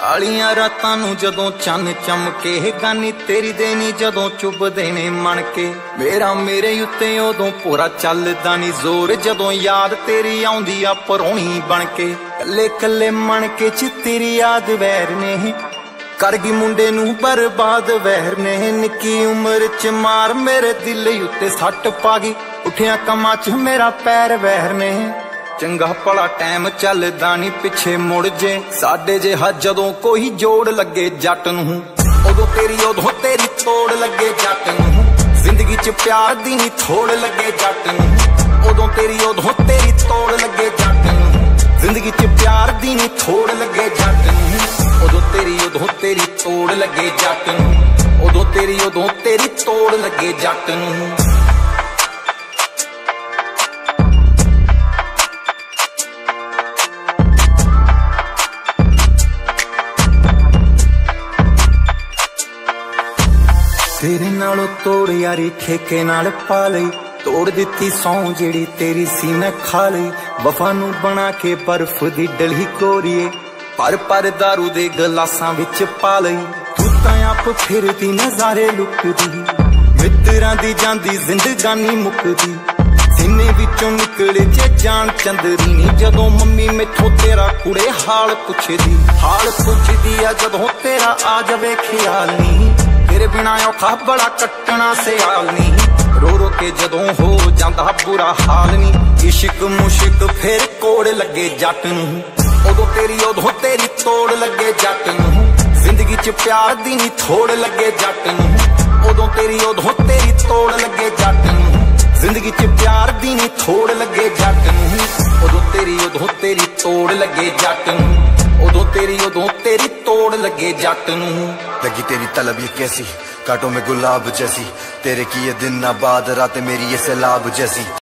ਕਾਲੀਆਂ ਰਾਤਾਂ ਨੂੰ ਜਦੋਂ ਚੰਨ ਚਮਕੇ ਗਾਨੀ ਤੇਰੀ ਦੇਣੀ ਜਦੋਂ ਚੁੱਭਦੇ ਨੇ ਮਣ ਕੇ ਮੇਰਾ ਮੇਰੇ ਉੱਤੇ ਉਦੋਂ ਪੂਰਾ ਚੱਲਦਾ ਨੀ ਜ਼ੋਰ ਜਦੋਂ ਯਾਦ ਤੇਰੀ ਆਉਂਦੀ ਆ ਪਰੋਣੀ ਬਣ ਕੇ ਕੱਲੇ ਕੱਲੇ ਮਣ ਕੇ ਚ ਤੇਰੀ ਯਾਦ ਵੈਰ ਨੇ ਕਰ ਗਈ ਮੁੰਡੇ ਨੂੰ ਬਰਬਾਦ ਵਹਿਰ ਨੇ ਨਿੱਕੀ ਉਮਰ ਚ ਮਾਰ ਮੇਰੇ ਦਿਲ ਉੱਤੇ ਸੱਟ ਪਾ ਗਈ ਉੱਠਿਆ ਕੰਮਾਂ ਚ ਮੇਰਾ ਪੈਰ ਵਹਿਰ ਨੇ ਚੰਗਾ ਭਲਾ ਟਾਈਮ ਚੱਲਦਾ ਨੀ ਪਿੱਛੇ ਮੁੜ ਜੇ ਸਾਡੇ ਜਿਹਾ ਜਦੋਂ ਕੋਈ ਜੋੜ ਲੱਗੇ ਜੱਟ ਨੂੰ ਉਦੋਂ ਤੇਰੀ ਤੋੜ ਲੱਗੇ ਜੱਟ ਨੂੰ ਜ਼ਿੰਦਗੀ ਚ ਪਿਆਰ ਦੀ ਨੀ ਥੋੜ ਲੱਗੇ ਜੱਟ ਨੂੰ ਉਦੋਂ ਤੇਰੀ ਤੋੜ ਲੱਗੇ ਜੱਟ ਨੂੰ ਜ਼ਿੰਦਗੀ ਚ ਪਿਆਰ ਦੀ ਨੀ ਥੋੜ ਲੱਗੇ ਜੱਟ ਨੂੰ ਉਦੋਂ ਤੇਰੀ ਤੋੜ ਲੱਗੇ ਜੱਟ ਨੂੰ ਉਦੋਂ ਤੇਰੀ ਤੋੜ ਲੱਗੇ ਜੱਟ ਨੂੰ तेरे नालों तोड़ यारी ठेके नाल पा लई तोड़ दिती सौं जेड़ी तेरी सी मैं खा लई वफा नू बना के बर्फ दी डली कोरीए पर दारू दे गलासां विच पा लई तू तां आप फिरदी नज़ारे लुकदी मित्रां दी जांदी जिंदगानी मुकदी सीने विचों निकले जे जान चंदरी नी जदों मम्मी मैथों तेरा कुड़े हाल पुछदी आ जदों तेरा आ जावे ख्याल नी तेरे बिना औखा बड़ा कट्टना सियाल नी रो रो के जदों हो जांदा बुरा हाल नी इश्क मुश्क फिर कोड़ लगे जट नूं उदों तेरी तोड़ लगे जट नूं जिंदगी च प्यार दी नी थोड़ लगे जट नूं उदों तेरी तोड़ लगे जट नूं जिंदगी च प्यार दी नी थोड़ लगे जट नूं उदों तेरी तोड़ लगे जट नूं उदों तेरी तोड़ लगे जट नूं लगी तेरी तलब ये कैसी कांटों में गुलाब जैसी तेरे किए दिन ना बाद रातें मेरी ये सैलाब जैसी।